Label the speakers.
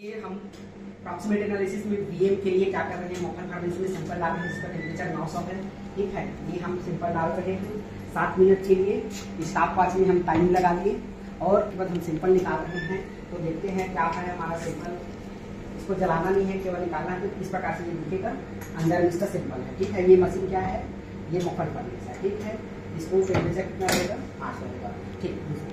Speaker 1: ये हम approximate analysis में वीएम के लिए क्या कर रहे हैं, मॉकल फर्नेस में सिंपल डाल रहे हैं जिसका टेम्परेचर 900 है। ठीक है, ये हम सिंपल डाल रहे हैं 7 मिनट के लिए। स्टॉप वॉच में हम टाइम लगा दिए और उसके बाद हम सिंपल निकाल रहे हैं। तो देखते हैं क्या है हमारा सिंपल। इसको जलाना नहीं है, केवल निकालना है। तो इस प्रकार से ये दिखेगा, अंदर इसका सिंपल है। ठीक है, ये मशीन क्या है, ये मॉकल फर्नेस है। ठीक है, इसको टेम्परेचर कितना रहेगा, 800 रहेगा। ठीक है।